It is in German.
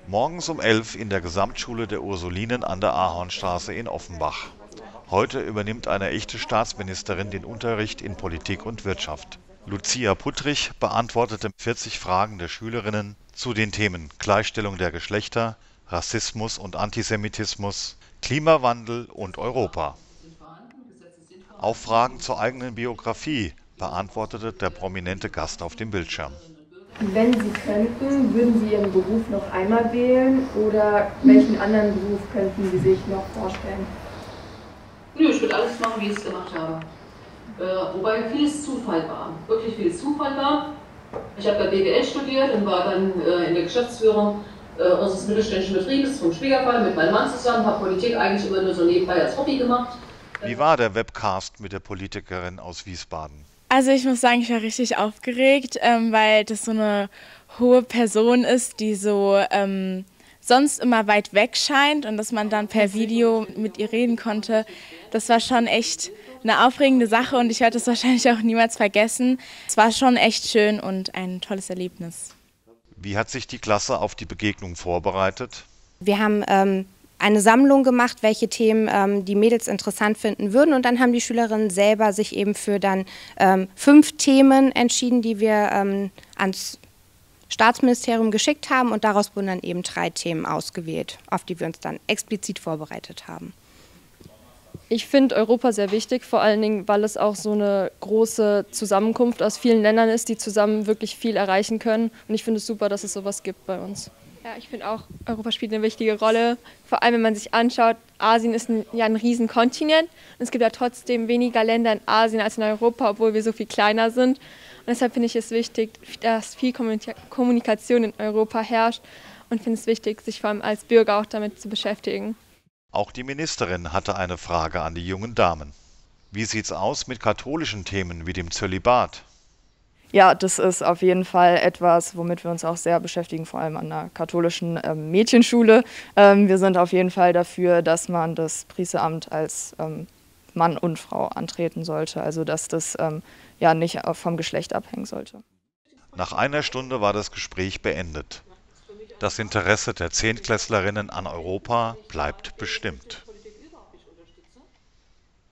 Morgens um 11 in der Gesamtschule der Ursulinen an der Ahornstraße in Offenbach. Heute übernimmt eine echte Staatsministerin den Unterricht in Politik und Wirtschaft. Lucia Puttrich beantwortete 40 Fragen der Schülerinnen zu den Themen Gleichstellung der Geschlechter, Rassismus und Antisemitismus, Klimawandel und Europa. Auch Fragen zur eigenen Biografie beantwortete der prominente Gast auf dem Bildschirm. Wenn Sie könnten, würden Sie Ihren Beruf noch einmal wählen oder welchen anderen Beruf könnten Sie sich noch vorstellen? Nö, ich würde alles machen, wie ich es gemacht habe. Wobei vieles Zufall war, wirklich vieles Zufall war. Ich habe bei BWL studiert und war dann in der Geschäftsführung unseres mittelständischen Betriebes vom Schwiegervater mit meinem Mann zusammen, habe Politik eigentlich immer nur so nebenbei als Hobby gemacht. Wie war der Webcast mit der Politikerin aus Wiesbaden? Also ich muss sagen, ich war richtig aufgeregt, weil das so eine hohe Person ist, die so sonst immer weit weg scheint und dass man dann per Video mit ihr reden konnte. Das war schon echt eine aufregende Sache und ich werde das wahrscheinlich auch niemals vergessen. Es war schon echt schön und ein tolles Erlebnis. Wie hat sich die Klasse auf die Begegnung vorbereitet? Wir haben eine Sammlung gemacht, welche Themen die Mädels interessant finden würden, und dann haben die Schülerinnen selber sich eben für dann 5 Themen entschieden, die wir ans Staatsministerium geschickt haben, und daraus wurden dann eben 3 Themen ausgewählt, auf die wir uns dann explizit vorbereitet haben. Ich finde Europa sehr wichtig, vor allen Dingen, weil es auch so eine große Zusammenkunft aus vielen Ländern ist, die zusammen wirklich viel erreichen können, und ich finde es super, dass es sowas gibt bei uns. Ja, ich finde auch, Europa spielt eine wichtige Rolle. Vor allem, wenn man sich anschaut, Asien ist ja ein Riesenkontinent. Und es gibt ja trotzdem weniger Länder in Asien als in Europa, obwohl wir so viel kleiner sind. Und deshalb finde ich es wichtig, dass viel Kommunikation in Europa herrscht. Und finde es wichtig, sich vor allem als Bürger auch damit zu beschäftigen. Auch die Ministerin hatte eine Frage an die jungen Damen. Wie sieht's aus mit katholischen Themen wie dem Zölibat? Ja, das ist auf jeden Fall etwas, womit wir uns auch sehr beschäftigen, vor allem an der katholischen Mädchenschule. Wir sind auf jeden Fall dafür, dass man das Priesteramt als Mann und Frau antreten sollte, also dass das ja nicht vom Geschlecht abhängen sollte. Nach einer Stunde war das Gespräch beendet. Das Interesse der Zehntklässlerinnen an Europa bleibt bestimmt.